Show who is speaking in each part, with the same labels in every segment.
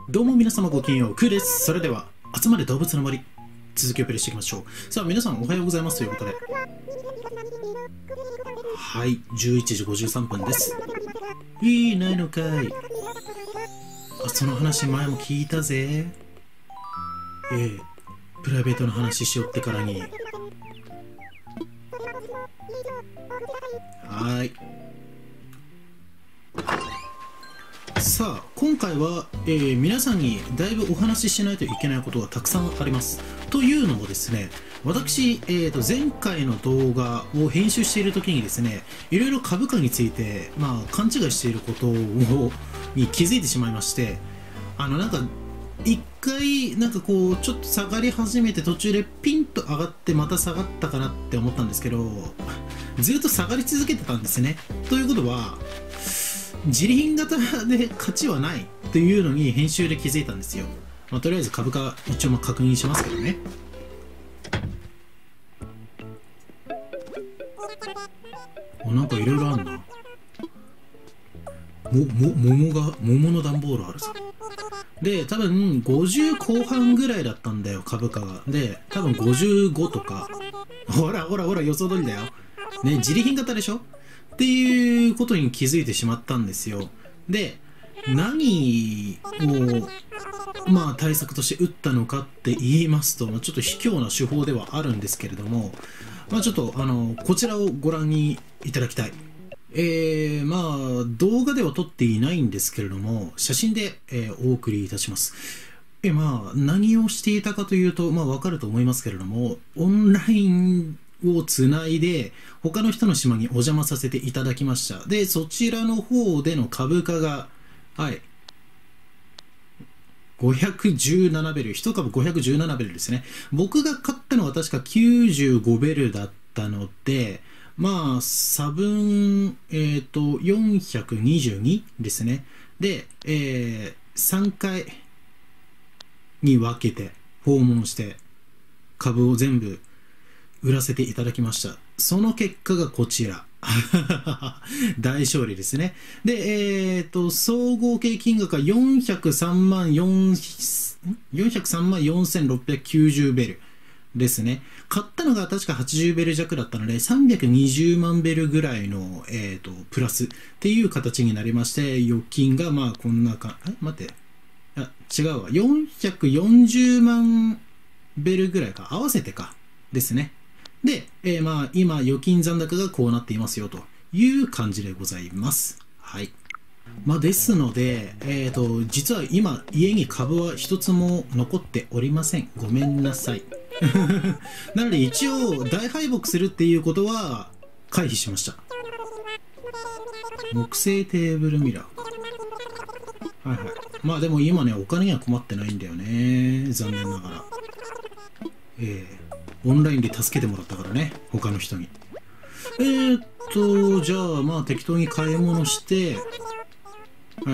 Speaker 1: どうも皆様ごきげんよう、クーです。それでは、集まれ動物の森、続きをプレイしていきましょう。さあ、皆さんおはようございますということで。はい、11時53分です。いいないのかい。その話前も聞いたぜ。プライベートの話しよってからに。はい。さあ今回は、皆さんにだいぶお話ししないといけないことがたくさんあります。というのもですね、私、前回の動画を編集している時にですね、いろいろ株価について、勘違いしていることに気づいてしまいまして、なんか一回ちょっと下がり始めて途中でピンと上がってまた下がったかなって思ったんですけど、ずっと下がり続けてたんですね。ということは自利品型で勝ちはないというのに編集で気づいたんですよ。とりあえず株価一応確認しますけどね。なんかいろいろあるな。桃の段ボールあるさ。で、多分50後半ぐらいだったんだよ、株価が。で、多分55とか。ほら予想通りだよ。ね、自利品型でしょっていうことに気づいてしまったんですよ。で、何を対策として打ったのかって言いますと、ちょっと卑怯な手法ではあるんですけれども、ちょっとこちらをご覧にいただきたい。動画では撮っていないんですけれども、写真で、お送りいたします。何をしていたかというと、わかると思いますけれども、オンラインをつないで他の人の島にお邪魔させていただきました。で、そちらの方での株価が、はい、517ベル、1株517ベルですね。僕が買ったのは確か95ベルだったので、差分、422ですね。で、3回に分けて訪問して株を全部売らせていただきました。その結果がこちら。大勝利ですね。で、総合計金額は403万4690ベルですね。買ったのが確か80ベル弱だったので、320万ベルぐらいの、プラスっていう形になりまして、預金がこんなか、待って。違うわ。440万ベルぐらいか。合わせてか。ですね。で、今、預金残高がこうなっていますよという感じでございます。はい。ですので、実は今、家に株は一つも残っておりません。ごめんなさい。なので、一応、大敗北するっていうことは回避しました。木製テーブルミラー。はいはい。でも今ね、お金には困ってないんだよね。残念ながら。オンラインで助けてもらったからね、他の人に。じゃあ適当に買い物して、はい。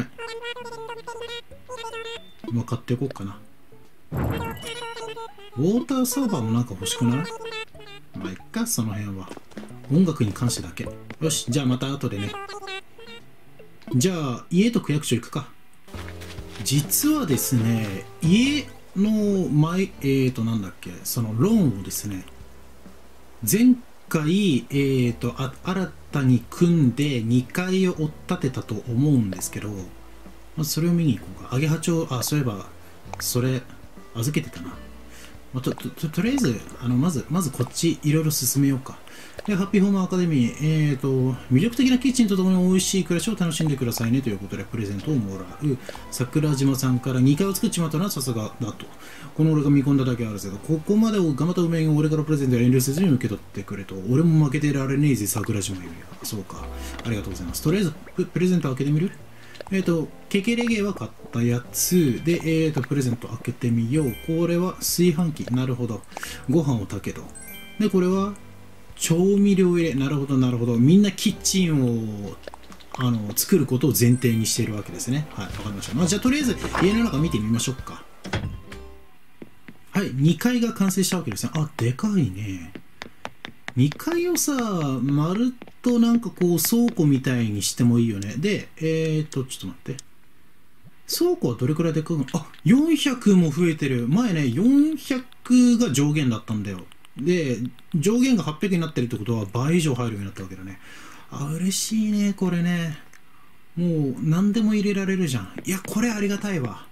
Speaker 1: 買っていこうかな。ウォーターサーバーもなんか欲しくない？いっか、その辺は。音楽に関してだけ。よし、じゃあまた後でね。じゃあ、家と区役所行くか。実はですね、家のなんだっけ、そのローンをですね、前回、新たに組んで2階を追っ立てたと思うんですけど、それを見に行こうか。アゲハチョウ、そういえば、それ、預けてたな。とりあえず、まずこっち、いろいろ進めようか。で、ハッピーホームアカデミー、魅力的なキッチンとともに美味しい暮らしを楽しんでくださいねということで、プレゼントをもらう。桜島さんから2階を作っちまったのはさすがだと。この俺が見込んだだけあるぜが、ここまでを頑張った運命を俺からプレゼントを遠慮せずに受け取ってくれと。俺も負けてられねえぜ、桜島より。そうか。ありがとうございます。とりあえず、プレゼント開けてみる？ケケレゲは買ったやつで、プレゼント開けてみよう。これは炊飯器。なるほど。ご飯を炊けと。で、これは調味料入れ。なるほど。みんなキッチンを、作ることを前提にしているわけですね。はい、わかりました。じゃあ、とりあえず、家の中見てみましょうか。はい、2階が完成したわけですね。でかいね。2階をさ、まるっと倉庫みたいにしてもいいよね。で、ちょっと待って。 倉庫はどれくらいでかくなあ、400も増えてる。前ね、400が上限だったんだよ。で、上限が800になってるってことは倍以上入るようになったわけだね。あ、嬉しいね、これね。もう何でも入れられるじゃん。いや、これありがたいわ。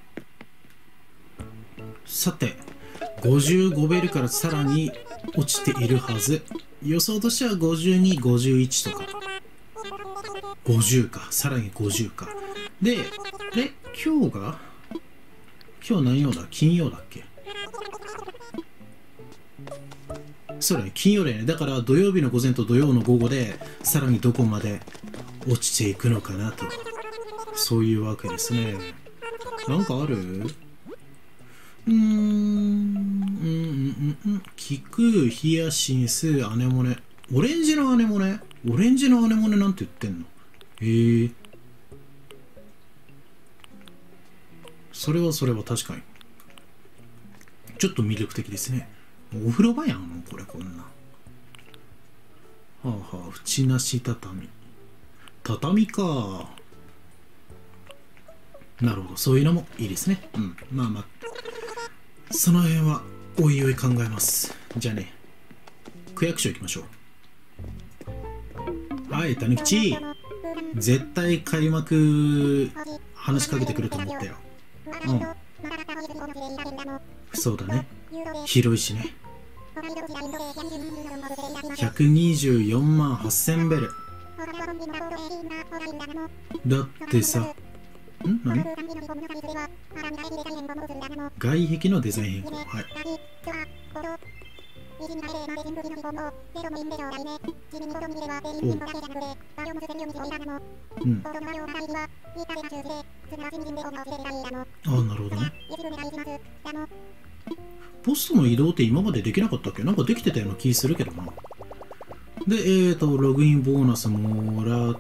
Speaker 1: さて、55ベルからさらに落ちているはず。予想としては52、51とか。50か。さらに50か。で、今日何曜だ？金曜だっけ？そうだね、金曜だよね。だから土曜日の午前と土曜の午後でさらにどこまで落ちていくのかなと。そういうわけですね。なんかある？菊、ヒヤシンス、アネモネ。オレンジのアネモネ？オレンジのアネモネなんて言ってんの？それは確かに。ちょっと魅力的ですね。お風呂場やん、もうこれこんな。はあはあ、縁なし畳。畳か。なるほど、そういうのもいいですね。うん。まあまあ、その辺はおいおい考えます。じゃあね、区役所行きましょう。はい、たぬきち。絶対開幕話しかけてくると思ったよ。うん。そうだね。広いしね。124万8000ベル。だってさ、何？外壁のデザイン変更。はい。うん。ああ、なるほどね。ポストの移動って今までできなかったっけ？なんかできてたような気するけどな。で、ログインボーナスもらって、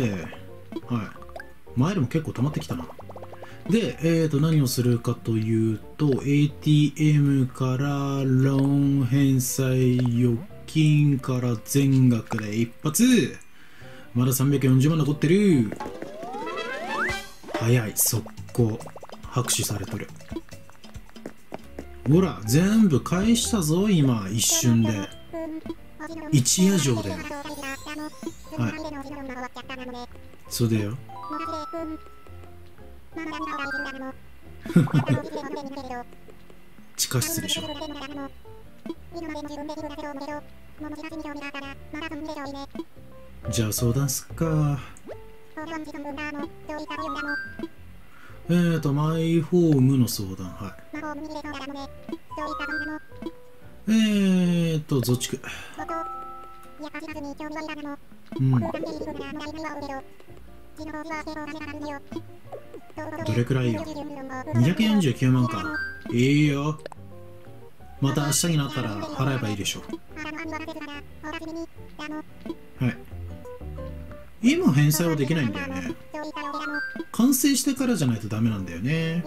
Speaker 1: はい。前でも結構溜まってきたな。で、何をするかというと、ATM からローン返済預金から全額で一発。まだ340万残ってる。早い、速攻。拍手されとる。ほら、全部返したぞ、今、一瞬で。一夜城だよ。はい。そうだよ。地下室でしょ。じゃあ相談すっか。マイホームの相談。はい。増築。うん。どれくらいよ。249万か。いいよ。また明日になったら払えばいいでしょう。はい。今返済はできないんだよね。完成してからじゃないとダメなんだよね。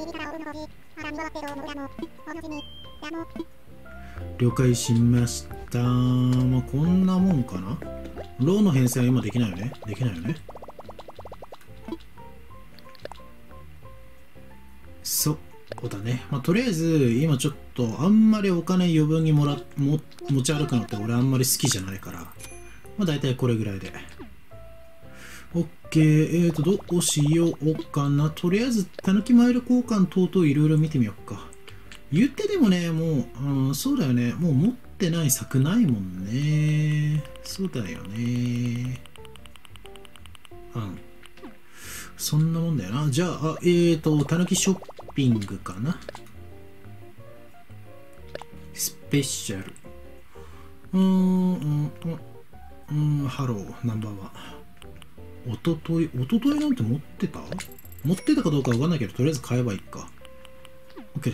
Speaker 1: 了解しました。まあ、こんなもんかな。ローンの返済は今できないよね。できないよね。そうだね。まあ、とりあえず、今ちょっとあんまりお金余分に持ち歩くのって俺あんまり好きじゃないから。まあ、大体これぐらいで。OK。どうしようかな。とりあえず、たぬきマイル交換等々いろいろ見てみようか。言ってでもね、もう、そうだよね。もう持ってない策ないもんね。そうだよね。うん。そんなもんだよな。じゃあ、たぬきショッピングかな。スペシャル。ハロー、ナンバーワン。おとといなんて持ってたかどうかわかんないけど、とりあえず買えばいいか。OK です。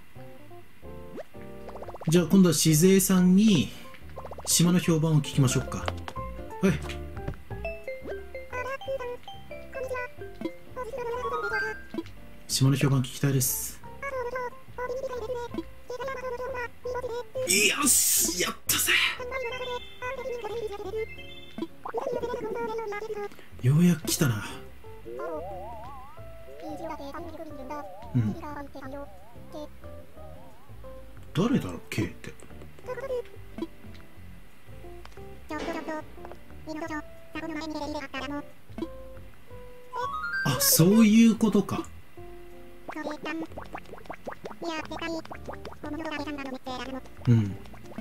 Speaker 1: じゃあ今度はしずえさんに島の評判を聞きましょうか。はい。島の評判聞きたいです。よし、やったぜ。ようやく来たな。 うん。誰だろう K って。あ、そういうことか。うん。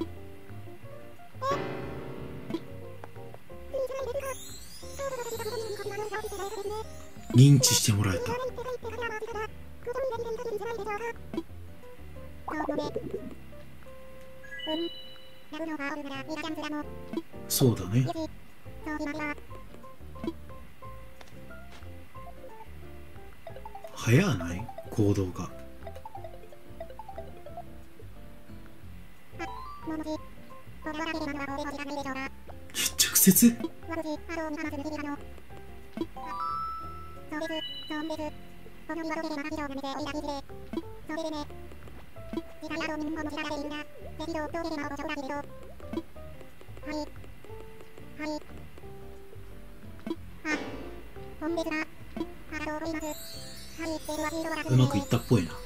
Speaker 1: 認知してもらえた。そうだね。早ない行動が。直接うまくいったっぽいな。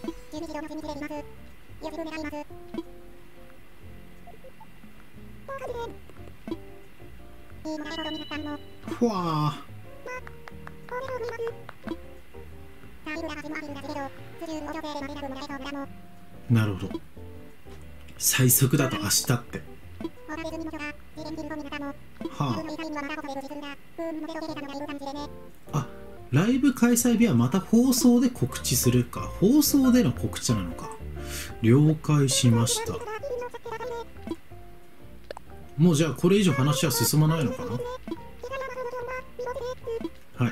Speaker 1: ふわー。なるほど。最速だと明日って。はあ。あ、ライブ開催日はまた放送で告知するか。放送での告知なのか。了解しました。もうじゃあこれ以上話は進まないのかな。はい。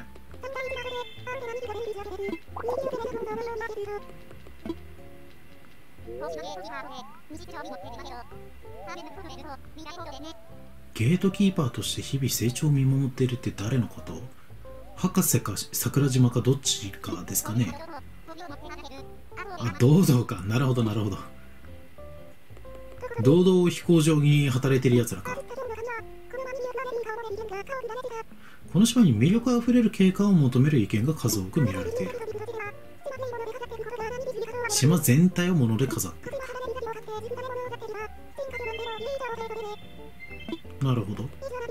Speaker 1: ゲートキーパーとして日々成長を見守っているって誰のこと？博士か桜島かどっちかですかね。あ、堂々か。なるほどなるほど。堂々飛行場に働いてるやつらか。この島に魅力あふれる景観を求める意見が数多く見られている。島全体を物で飾っている。なるほど。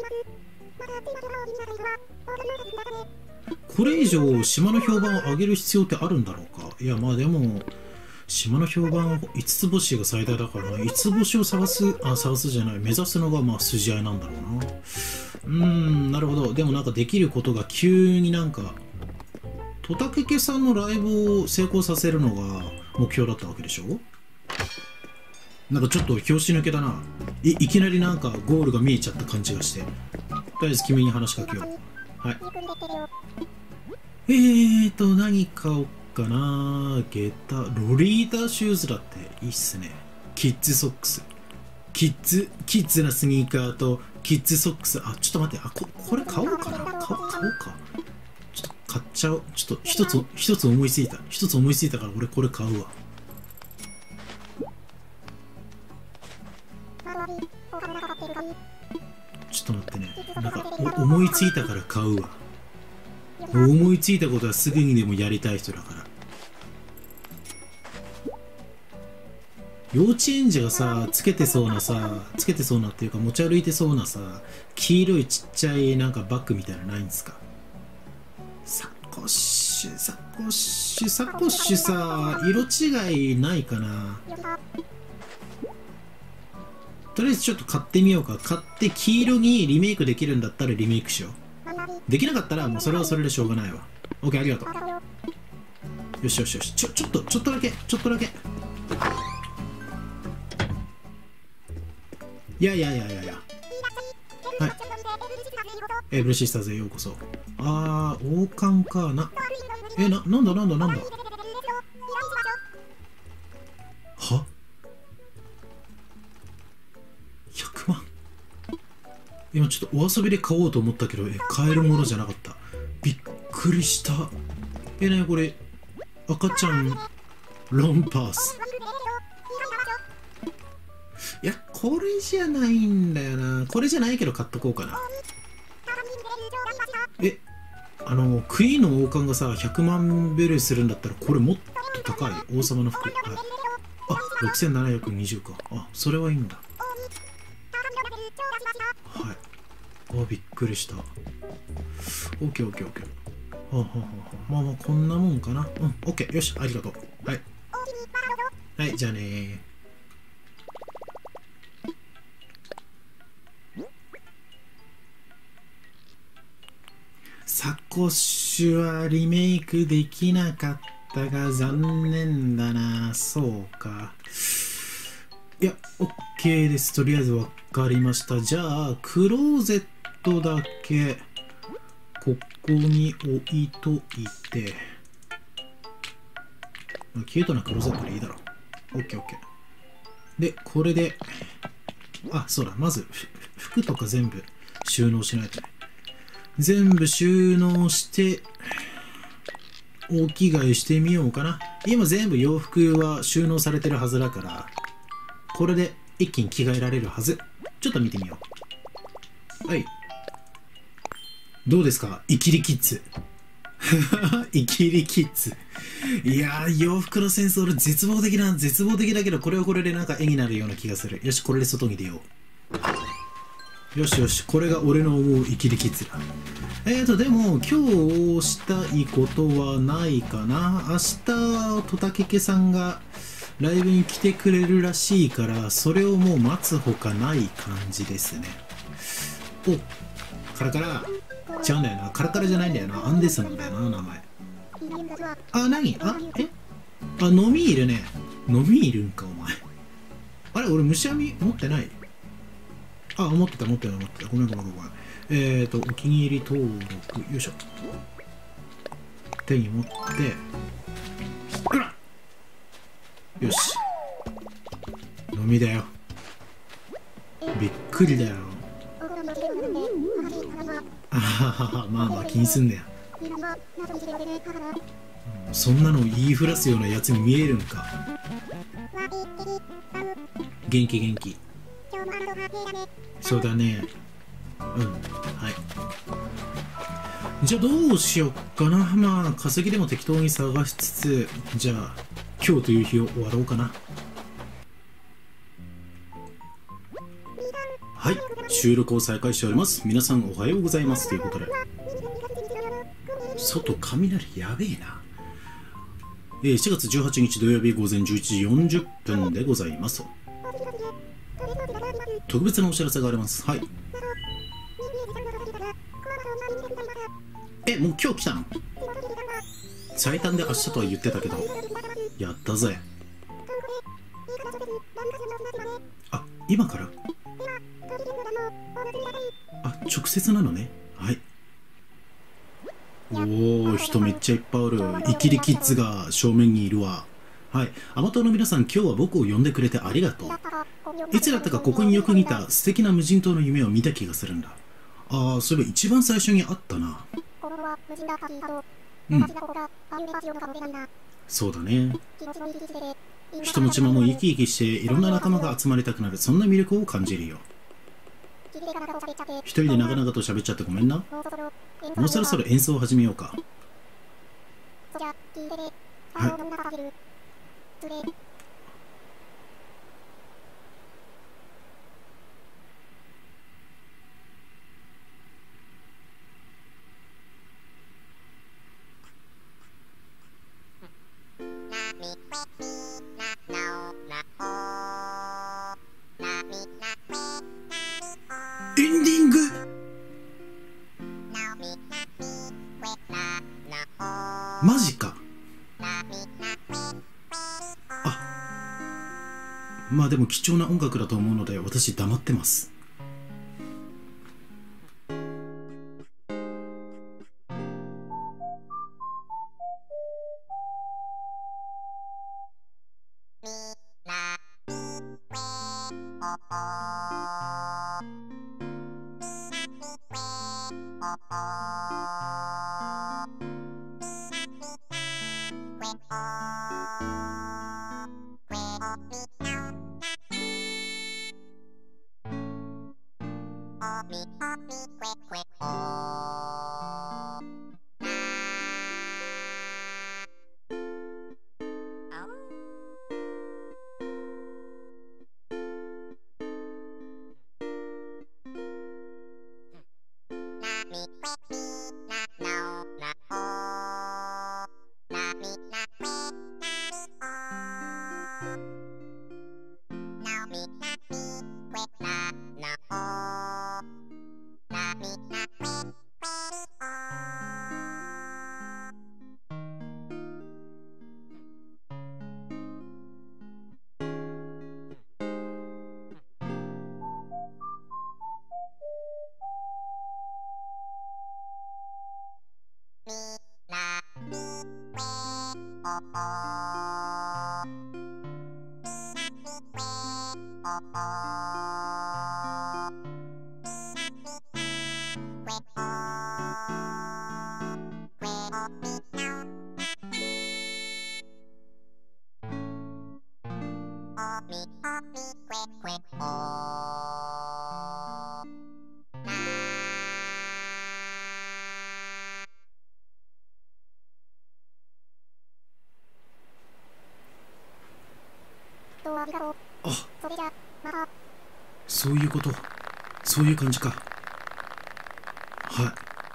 Speaker 1: これ以上島の評判を上げる必要ってあるんだろうか。いやまあでも島の評判は5つ星が最大だからな。5つ星を探すじゃない、目指すのがまあ筋合いなんだろうな。なるほど。でもなんかできることが急になんかトタケケさんのライブを成功させるのが目標だったわけでしょ。なんかちょっと拍子抜けだな。いきなりなんかゴールが見えちゃった感じがして。とりあえず君に話しかけよう。はい。何買おうかな。下駄、ロリータシューズだっていいっすね。キッズソックス。キッズなスニーカーとキッズソックス。あ、ちょっと待って。あ、これ買おうかな。買おうか。ちょっと買っちゃおう。ちょっと一つ思いついたから俺これ買うわ。ちょっと待ってね。なんか思いついたから買うわ。思いついたことはすぐにでもやりたい人だから。幼稚園児がさつけてそうなっていうか持ち歩いてそうなさ黄色いちっちゃいなんかバッグみたいなのないんですか。サコッシュさ色違いないかな。とりあえずちょっと買ってみようか。買って黄色にリメイクできるんだったらリメイクしよう。できなかったらもうそれはそれでしょうがないわ。 OK ありがとう。よしちょっとだけいやはい。ブルーシスターズへようこそ。王冠かな。なんだは100万。今ちょっとお遊びで買おうと思ったけど買えるものじゃなかった。びっくりした。ねこれ赤ちゃんロンパース。いやこれじゃないんだよな。これじゃないけど買っとこうかな。 クイーンの王冠がさ、100万ベルするんだったら、これもっと高い。王様の服。はい。あ、6720か。あ、それはいいんだ。はい。あ、びっくりした。オッケーオッケーオッケー。はあ、はあはあ、まあまあ、こんなもんかな。うん、オッケー。よし、ありがとう。はい。はい、じゃあねー。サコッシュはリメイクできなかったが残念だな。そうか。いや、OK です。とりあえず分かりました。じゃあ、クローゼットだけここに置いといて、キュートなクローゼットでいいだろう。OK、OK。で、これで、あ、そうだ。まず、服とか全部収納しないとね。全部収納して、お着替えしてみようかな。今全部洋服は収納されてるはずだから、これで一気に着替えられるはず。ちょっと見てみよう。はい。どうですか、イキリキッズ。イキリキッズ。いやー、洋服のセンス俺絶望的だけど、これはこれでなんか絵になるような気がする。よし、これで外に出よう。よしよし、これが俺の思うイキリキッズだ。でも、今日したいことはないかな。明日、トタケケさんがライブに来てくれるらしいから、それをもう待つほかない感じですね。お、カラカラ。違うんだよな。カラカラじゃないんだよな。アンデスなんだよな、名前。あ、何あ、飲みいるね。飲みいるんか、お前。あれ、俺虫網持ってない。あ、持ってた。ごめん。お気に入り登録。よいしょ。手に持って。うらよし。飲みだよ。びっくりだよ。あはは、まあまあ気にすんねや。そんなの言いふらすようなやつに見えるんか。元気。そうだね。はい。じゃあどうしよっかな。まあ稼ぎでも適当に探しつつ、じゃあ今日という日を終わろうかな。はい、収録を再開しております。皆さんおはようございますということで、外雷やべえな。7月18日土曜日午前11時40分でございます。特別なお知らせがあります。はい。もう今日来たの？最短で明日とは言ってたけど、やったぜ。あ、今から？あ、直接なのね。はい。おー、人めっちゃいっぱいおる。イキリキッズが正面にいるわ。はい。アマトの皆さん、今日は僕を呼んでくれてありがとう。いつだったかここによく似た素敵な無人島の夢を見た気がするんだ。ああ、それ一番最初にあったな。うん。そうだね。人も島も生き生きしていろんな仲間が集まりたくなる、そんな魅力を感じるよ。一人で長々と喋っちゃってごめんな。もうそろそろ演奏を始めようか。はい。エンディング。マジか。あ、まあでも貴重な音楽だと思うので私黙ってます。 あ、そういうこと。そういう感じか。はい。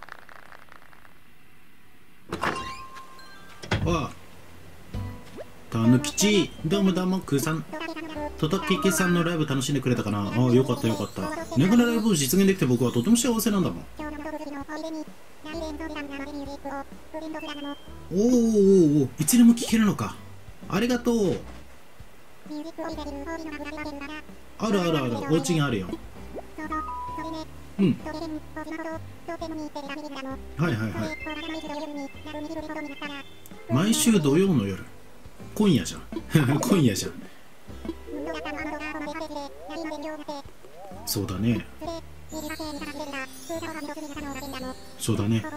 Speaker 1: ああ、たぬきち、どうもどうも、くーさん。ととけけさんのライブ楽しんでくれたかな。ああ、よかったよかった。ネガのライブを実現できて僕はとても幸せなんだもん。おーおーおー、いつでも聞けるのか。ありがとう。あるあるある、お家にあるよ。うん。はいはいはい。毎週土曜の夜。今夜じゃん。今夜じゃん。そうだね。そうだね。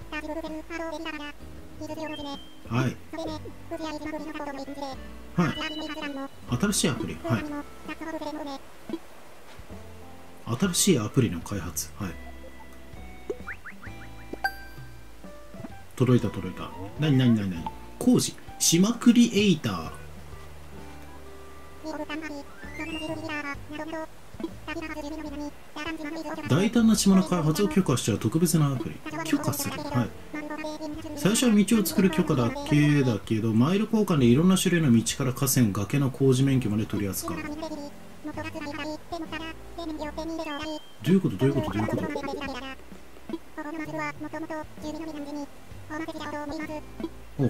Speaker 1: はい。はい。新しいアプリ。はい。新しいアプリの開発。はい。届いた届いた。なになになになに。工事。島クリエイター。大胆な島の開発を許可しちゃう特別なアプリ。許可する。はい。最初は道を作る許可だけだけど、マイル交換でいろんな種類の道から河川、崖の工事免許まで取り扱う。どういうことどういうことどういうこと。おう。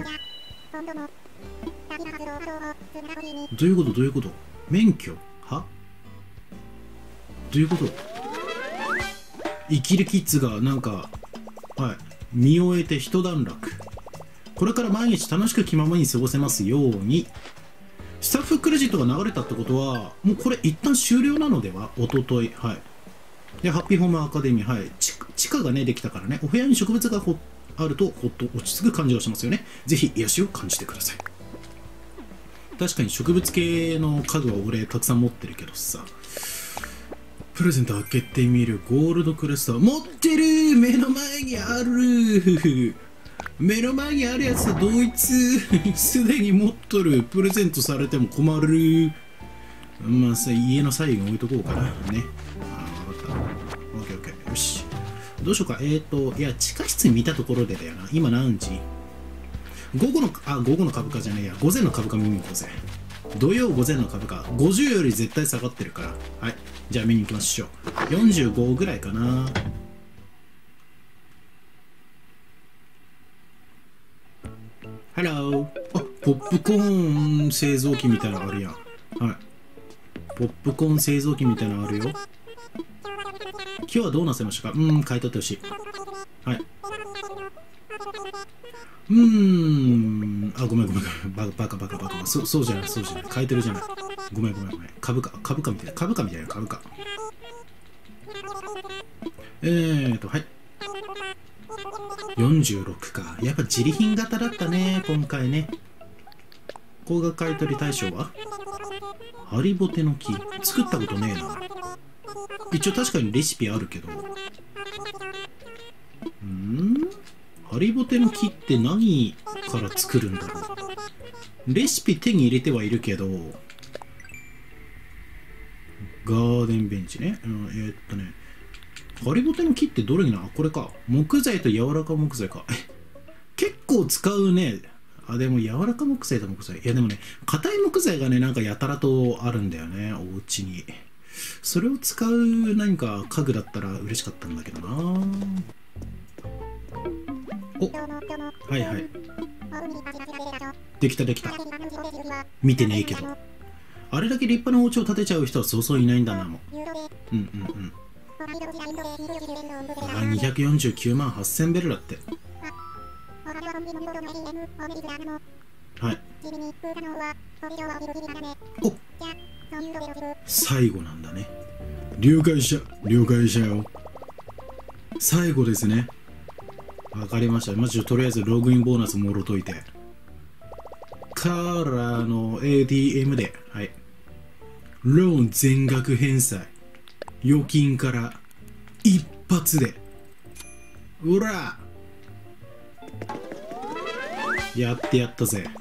Speaker 1: どういうことどういうこと。免許はどういうこと。生きるキッズがなんか、はい、身を得て一段落。これから毎日楽しく気ままに過ごせますように。スタッフクレジットが流れたってことはもうこれ一旦終了なのでは。おととい。はい。でハッピーホームアカデミー、はい、地下がねできたからね、お部屋に植物があるとほっと落ち着く感じがしますよね。ぜひ癒しを感じてください。確かに植物系の家具は俺たくさん持ってるけどさ。プレゼント開けてみる。ゴールドクレスター持ってる。目の前にある。目の前にあるやつと同一。すでに持っとる。プレゼントされても困る。まあさ、家の左右に置いとこうかな。ね。ああ、分かった。オッケーオッケー。よし。どうしようか。いや、地下室見たところでだよな。今何時？午後の株価じゃねえや。午前の株価見に行こうぜ。土曜午前の株価。50より絶対下がってるから。はい。じゃあ見に行きましょう。45ぐらいかな。ハロー。あ、ポップコーン製造機みたいなのあるやん。はい。ポップコーン製造機みたいなのあるよ。今日はどうなせましたか？買い取ってほしい。はい。あ、ごめん。バカ。そうじゃない。買い取りじゃない。ごめん。株価みたいな。株価。はい。46か。やっぱ自利品型だったね、今回ね。高額買い取り対象はハリボテの木。作ったことねえな。一応確かにレシピあるけど。ハリボテの木って何から作るんだろう。レシピ手に入れてはいるけど。ガーデンベンチね。ハリボテの木ってどれにな。これか。木材と柔らか木材か。結構使うね。 あ、でも柔らか木材と木材。いやでもね、硬い木材がね、なんかやたらとあるんだよね、お家に。それを使う何か家具だったら嬉しかったんだけどな。お、はいはい。できたできた。見てねえけど。あれだけ立派なお家を建てちゃう人はそうそういないんだな、もう。うんうんうん。あ、249万8000ベルだって。はい。お、最後なんだね。了解したよ。最後ですね。わかりました。まずとりあえずログインボーナスもろといて。からの ATM で、はい。ローン全額返済。預金から一発で。うらやってやったぜ。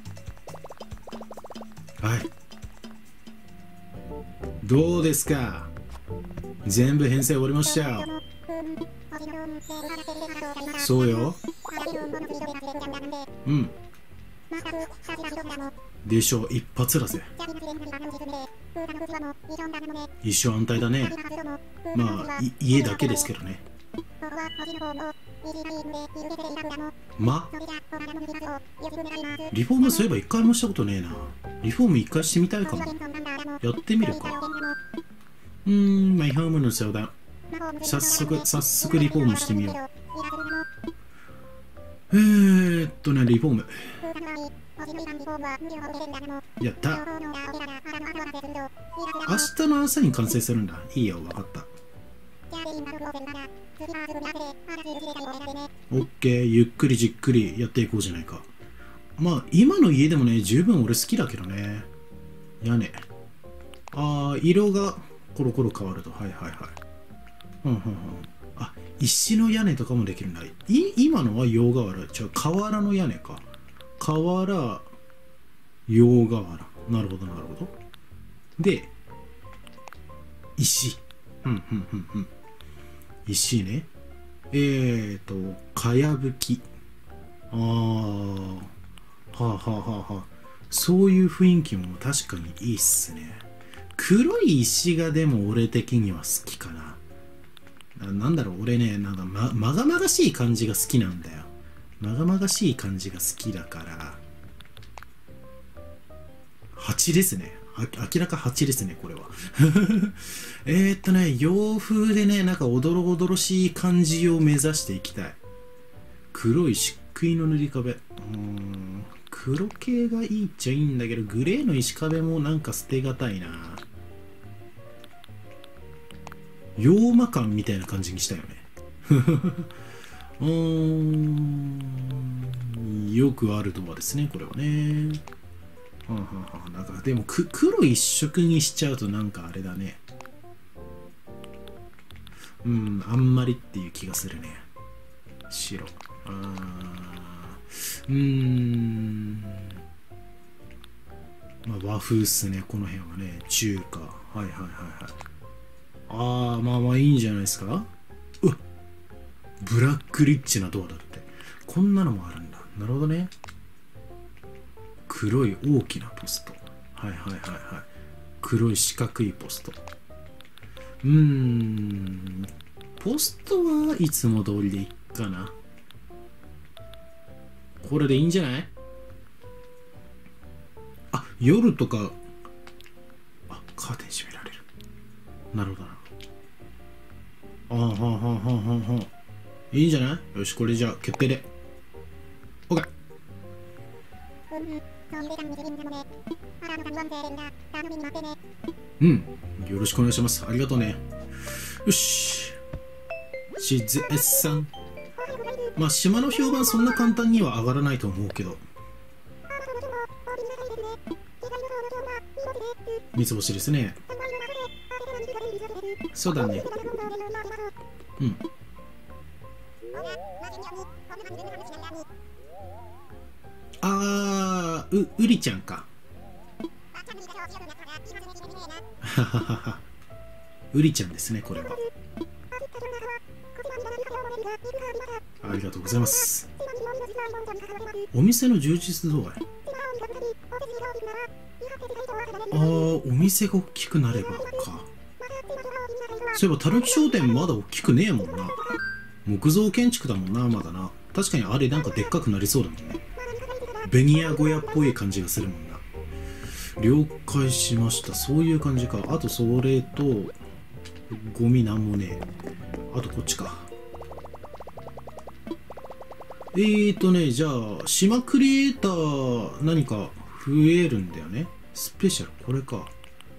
Speaker 1: はい。どうですか？全部返済終わりましたよ。そうよ。うん。でしょう、一発だぜ。一生安泰だね。まあ、家だけですけどね。リフォームそういえば一回もしたことねえな。リフォーム一回してみたいかも。やってみるか。マイホームの相談。早速リフォームしてみよう。リフォーム。やった。明日の朝に完成するんだ。いいよ、わかった。オッケー、ゆっくりじっくりやっていこうじゃないか。まあ、今の家でもね、十分俺好きだけどね。屋根。色がコロコロ変わると。はいはいはい。あ、石の屋根とかもできるんだ。今のは洋瓦。瓦の屋根か。瓦、洋瓦。なるほどなるほど。で、石。石ね。かやぶき。はあ。そういう雰囲気も確かにいいっすね。黒い石がでも俺的には好きかな。なんだろう、俺ね、なんかまがまがしい感じが好きなんだよ。まがまがしい感じが好きだから。蜂ですね。明らか蜂ですね、これは。洋風でね、なんかおどろおどろしい感じを目指していきたい。黒い漆喰の塗り壁。黒系がいいっちゃいいんだけど、グレーの石壁もなんか捨てがたいな。洋間感みたいな感じにしたよね。よくあるドアですね、これはね。なんかでも黒一色にしちゃうとなんかあれだね。あんまりっていう気がするね。白。まあ和風っすね、この辺はね。中華。はい。まあいいんじゃないですか。うわっ、ブラックリッチなドアだって。こんなのもあるんだ。なるほどね。黒い大きなポスト。はい。黒い四角いポスト。ポストはいつも通りでいっかな。これでいいんじゃない？あ、夜とか、カーテン閉められる。なるほどな。いいんじゃない？よし、これじゃあ決定で。OK。よろしくお願いします。ありがとうね。よし。しずえさん。まあ、島の評判そんな簡単には上がらないと思うけど。三つ星ですね。そうだね。うりちゃんか。うりちゃんですね、これは。ありがとうございます。 お店の充実度合い。あー、お店が大きくなればか。そういえばたぬき商店まだ大きくねえもんな。木造建築だもんな、まだな。確かにあれなんかでっかくなりそうだもんね。ベニヤ小屋っぽい感じがするもんな。了解しました。そういう感じか。あとそれとゴミなんもねえ。あとこっちか。じゃあ島クリエイター何か増えるんだよね。スペシャルこれか。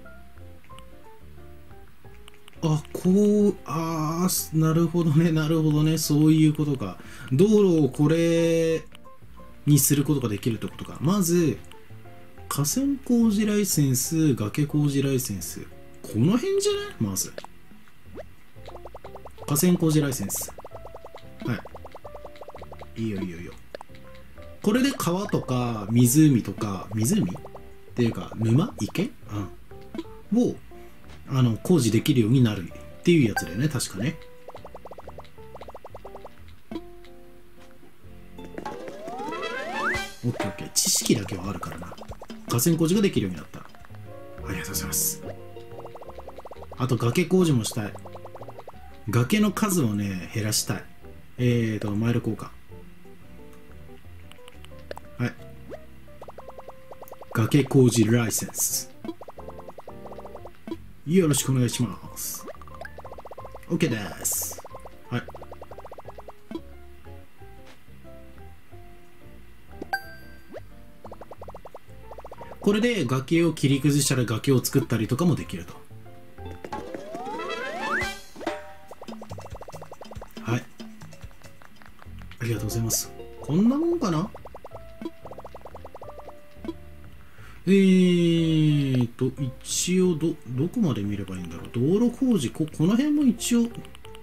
Speaker 1: あ、なるほどね、なるほどね。そういうことか。道路をこれにすることができるってことか。まず河川工事ライセンス、崖工事ライセンス、この辺じゃない？まず河川工事ライセンス。はい、いいよいいよいいよ。これで川とか湖とか、湖っていうか沼、池、を工事できるようになるっていうやつだよね、確かね。オッケーオッケー。知識だけはあるからな。河川工事ができるようになった。ありがとうございます。あと崖工事もしたい。崖の数をね減らしたい。マイル交換。はい、崖工事ライセンスよろしくお願いします。 OK です。はい、これで崖を切り崩したら崖を作ったりとかもできると。はい、ありがとうございます。こんなもんかな。一応どこまで見ればいいんだろう。道路工事、この辺も一応、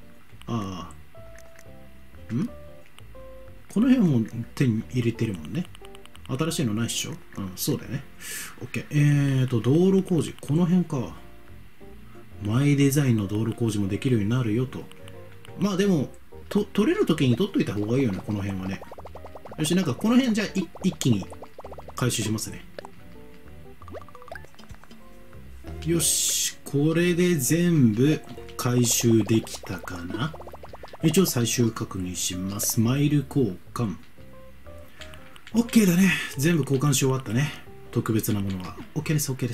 Speaker 1: この辺も手に入れてるもんね。新しいのないっしょ。そうだよね。OK。道路工事、この辺か。マイデザインの道路工事もできるようになるよと。まあでも、取れる時に取っといた方がいいよね、この辺はね。よし、なんかこの辺じゃあ一気に回収しますね。よし、これで全部回収できたかな。一応最終確認します。マイル交換。OK だね。全部交換し終わったね。特別なものは。OK です、OK です。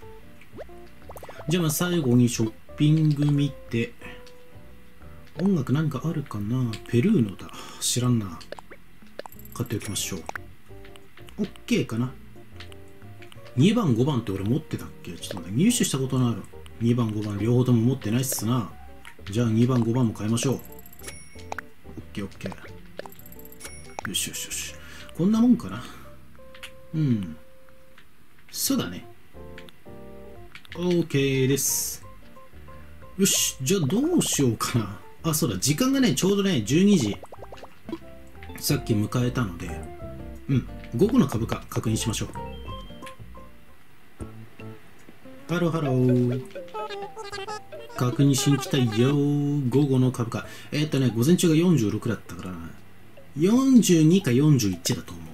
Speaker 1: じゃあ最後にショッピング見て。音楽何かあるかな。ペルーノだ。知らんな。買っておきましょう。OK かな。2番5番って俺持ってたっけ。ちょっと待って、入手したことのある2番5番両方とも持ってないっすな。じゃあ2番5番も買いましょう。 OKOK。 よしよしよし、こんなもんかな。そうだね。 OK です。よし、じゃあどうしようかな。そうだ、時間がねちょうどね12時さっき迎えたので、午後の株価確認しましょう。ハローハロー。確認しに来たよ。午後の株価。午前中が46だったから、42か41だと思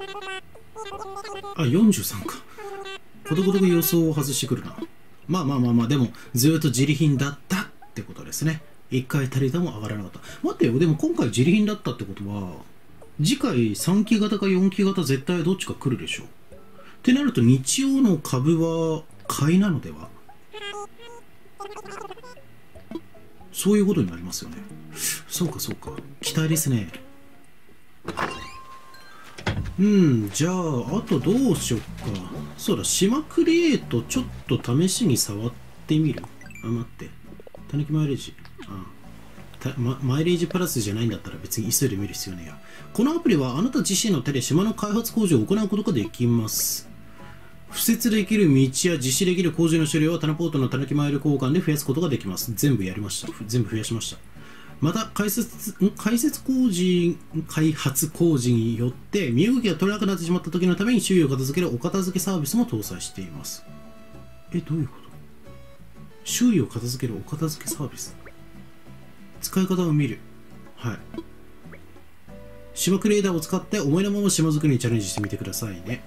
Speaker 1: う。43か。ことごとく予想を外してくるな。まあ、でも、ずっと自利品だったってことですね。1回たりとも上がらなかった。待ってよ、でも今回自利品だったってことは、次回3期型か4期型絶対どっちか来るでしょ。ってなると、日曜の株は買いなのでは。そういうことになりますよね。そうかそうか、期待ですね。じゃああとどうしよっか。そうだ、島クリエイトちょっと試しに触ってみる。待って、たぬきマイレージ、マイレージプラスじゃないんだったら別に急いで見る必要ねえや。このアプリはあなた自身の手で島の開発工事を行うことができます。敷設できる道や実施できる工事の種類はタナポートのたぬきマイル交換で増やすことができます。全部やりました。全部増やしました。また開発工事によって身動きが取れなくなってしまった時のために周囲を片付けるお片付けサービスも搭載しています。どういうこと？周囲を片付けるお片付けサービス。使い方を見る。はい。 島クリエイターを使って思いのまま島作りにチャレンジしてみてくださいね。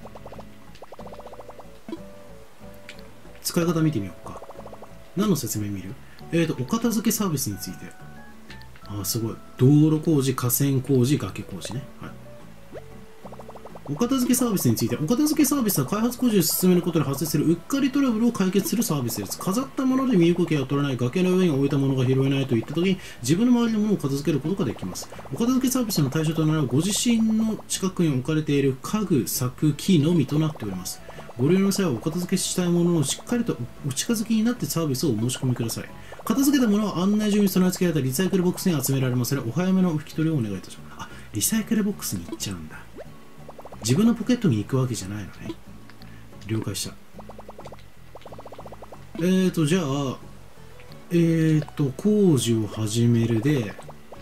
Speaker 1: 使い方見てみようか。何の説明見る？お片付けサービスについて。あ、すごい。道路工事、河川工事、崖工事ね。はい。お片付けサービスについて。お片付けサービスは開発工事を進めることで発生するうっかりトラブルを解決するサービスです。飾ったもので身動きが取れない、崖の上に置いたものが拾えないといった時に自分の周りのものを片付けることができます。お片付けサービスの対象となるご自身の近くに置かれている家具、柵、木のみとなっております。ご利用の際はお片付けしたいものをしっかりとお近づきになってサービスをお申し込みください。片付けたものは案内状に備え付けられたリサイクルボックスに集められますので、お早めのお引き取りをお願いいたします。あ、リサイクルボックスに行っちゃうんだ。自分のポケットに行くわけじゃないのね。了解した。じゃあ、工事を始めるで、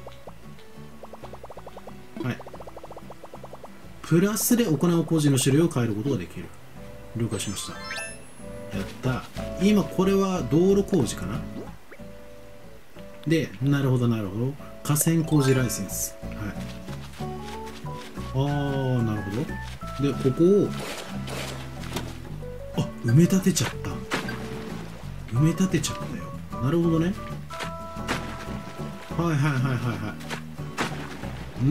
Speaker 1: はい。プラスで行う工事の種類を変えることができる。了解しました。やった。今これは道路工事かな。で、なるほどなるほど。河川工事ライセンス。はい。なるほど。で、ここを、あ、埋め立てちゃった。埋め立てちゃったよ。なるほどね。はいはいはいはいはい。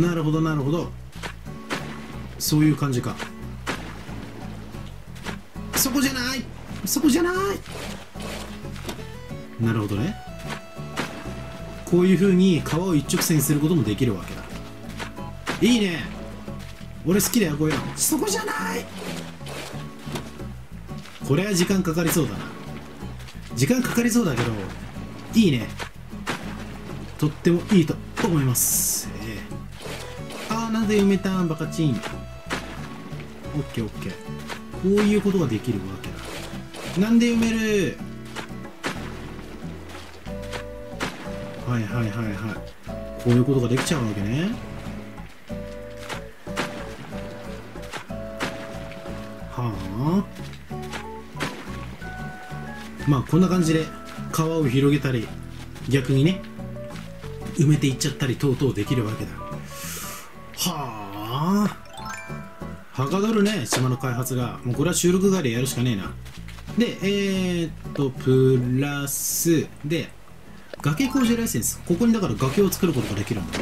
Speaker 1: なるほどなるほど。そういう感じか。そこじゃない、そこじゃない。なるほどね。こういう風に川を一直線にすることもできるわけだ。いいね。俺好きだよこういうの。そこじゃない。これは時間かかりそうだな。時間かかりそうだけどいいね。とってもいいと思います。なんで埋めたんバカチン。オッケーオッケー。こういうことができるわけだ。なんで埋める。はいはいはいはい。こういうことができちゃうわけね。はあ。まあこんな感じで川を広げたり逆にね埋めていっちゃったり等々できるわけだ。はあ。はかどるね、島の開発が。もうこれは収録外でやるしかねえな。で、プラスで崖工事ライセンス。ここにだから崖を作ることができるんだ。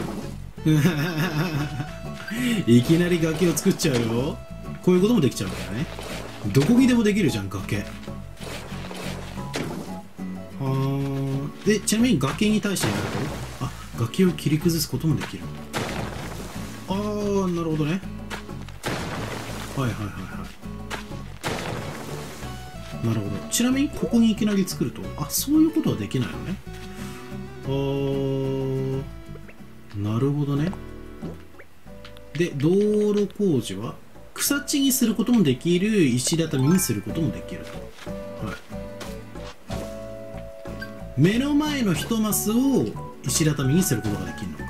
Speaker 1: いきなり崖を作っちゃうよ。こういうこともできちゃうんだよね。どこにでもできるじゃん、崖。で、ちなみに崖に対してやると、崖を切り崩すこともできる。なるほどね。はいはいはいはい。なるほど。ちなみにここにいきなり作ると、そういうことはできないのね。なるほどね。で、道路工事は草地にすることもできる、石畳にすることもできると。はい。目の前の一マスを石畳にすることができるのか。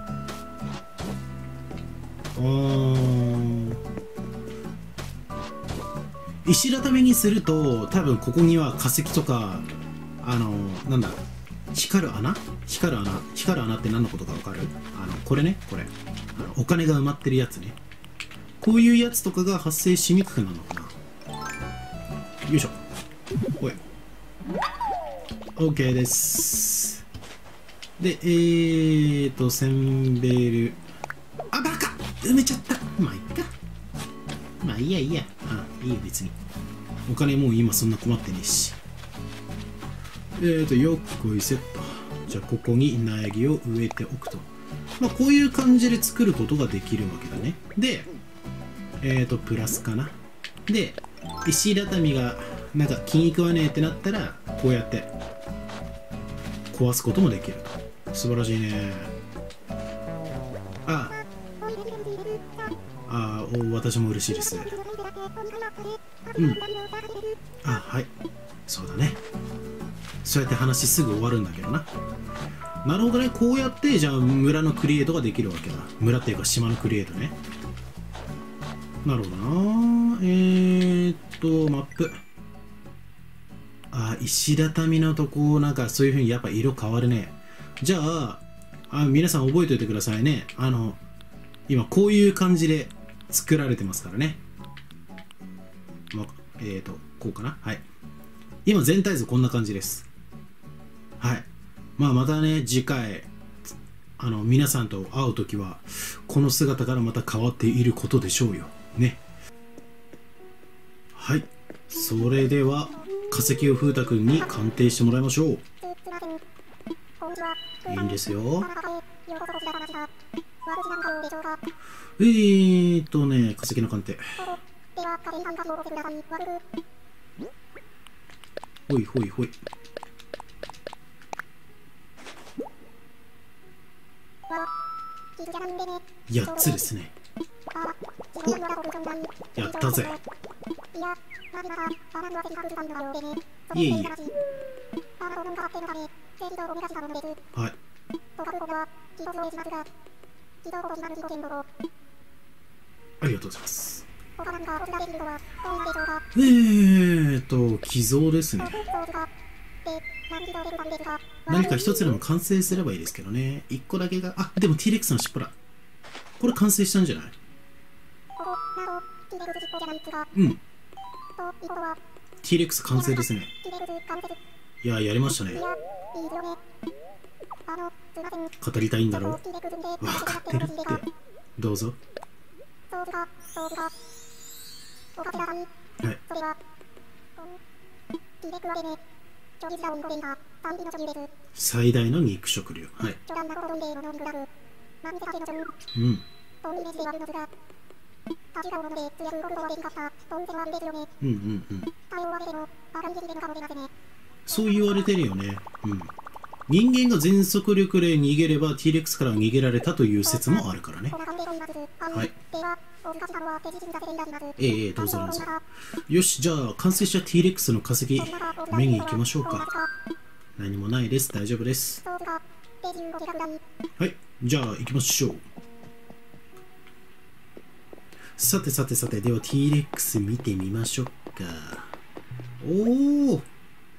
Speaker 1: 石畳にすると多分ここには化石とかなんだ光る穴って何のことか分かる？これね、これお金が埋まってるやつね。こういうやつとかが発生しにくくなるのかな。よいしょ。おい OK です。でセンベールバカ埋めちゃった。まあいっか。まあいいやいいや。いいよ別に。お金もう今そんな困ってねえし。よっこいせっと。じゃあここに苗木を植えておくと。まあこういう感じで作ることができるわけだね。で、プラスかな。で、石畳がなんか気に食わねえってなったら、こうやって壊すこともできると。素晴らしいね。私も嬉しいです。はい。そうだね。そうやって話すぐ終わるんだけどな。なるほどね。こうやってじゃあ村のクリエイトができるわけだ。村っていうか島のクリエイトね。なるほどな。マップ。石畳のとこなんかそういう風にやっぱ色変わるね。じゃあ、皆さん覚えておいてくださいね。 今こういう感じで作られてますからね。こうかな。はい。今全体図こんな感じです。はい。またね、次回、皆さんと会うときは、この姿からまた変わっていることでしょうよ。ね。はい。それでは、化石を風太くんに鑑定してもらいましょう。いいんですよ。化石の鑑定。ほいほいほい。8つですね。お、やったぜ。いえいえ。はい。ありがとうございます。寄贈ですね。何か一つでも完成すればいいですけどね。1個だけが、でも T レックスの尻尾だ。これ完成したんじゃない？うん。T レックス完成ですね。いや、やりましたね。語りたいんだろう？分かってるって。どうぞ。はい。最大の肉食竜。はい。うん。そう言われてるよね。うん。人間が全速力で逃げれば T レックスから逃げられたという説もあるからね。はい。どうぞどうぞ。よし、じゃあ完成した T レックスの化石見に行きましょうか。何もないです。大丈夫です。はい、じゃあ行きましょう。さてさてさて、では T レックス見てみましょうか。おお、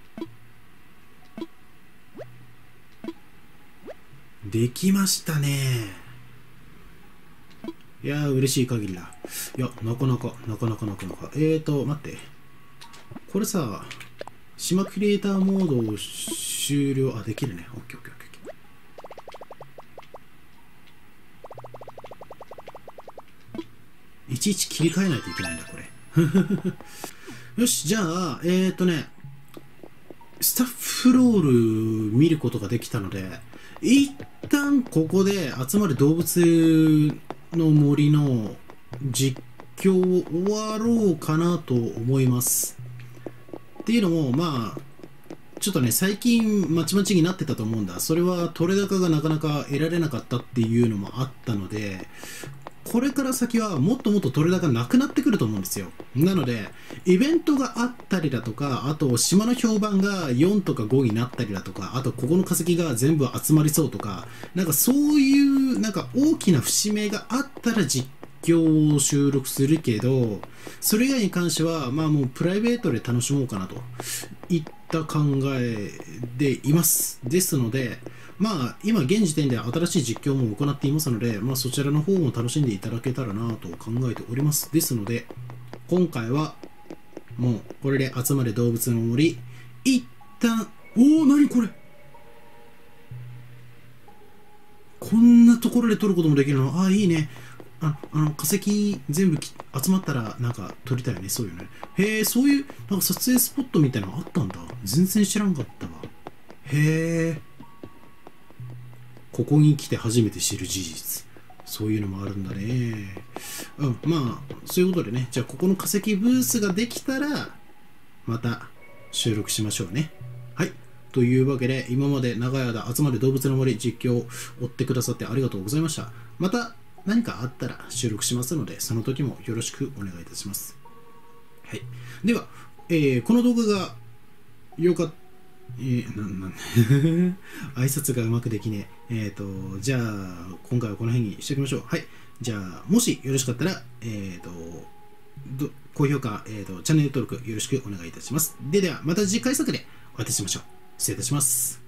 Speaker 1: できましたね。いやー、嬉しい限りだ。いや、なかなか。待って。これさ、島クリエイターモードを終了、できるね。オッケーオッケーオッケー。いちいち切り替えないといけないんだ、これ。よし、じゃあ、スタッフロール見ることができたので、一旦ここで集まる動物の森の実況を終わろうかなと思います。っていうのも、ちょっとね、最近まちまちになってたと思うんだ。それは取れ高がなかなか得られなかったっていうのもあったので、これから先はもっともっと取れ高なくなってくると思うんですよ。なので、イベントがあったりだとか、あと島の評判が4とか5になったりだとか、あとここの化石が全部集まりそうとか、なんかそういうなんか大きな節目があったら実況を収録するけど、それ以外に関してはもうプライベートで楽しもうかなといった考えでいます。ですので、今現時点で新しい実況も行っていますので、そちらの方も楽しんでいただけたらなと考えております。ですので、今回はもうこれで集まれ動物の森、一旦、何これ、こんなところで撮ることもできるの？いいね。化石全部集まったらなんか撮りたいよね。そうよね。へえ、そういうなんか撮影スポットみたいなのあったんだ。全然知らんかったわ。へえ。ここに来て初めて知る事実。そういうのもあるんだね。そういうことでね。じゃあここの化石ブースができたらまた収録しましょうね。はい。というわけで、今まで長い間集まる動物の森実況を追ってくださってありがとうございました。また何かあったら収録しますので、その時もよろしくお願いいたします。はい。では、この動画がよかった、挨拶がうまくできねえ。じゃあ、今回はこの辺にしておきましょう。はい。じゃあ、もしよろしかったら、高評価、チャンネル登録よろしくお願いいたします。では、また次回作でお会いいたしましょう。失礼いたします。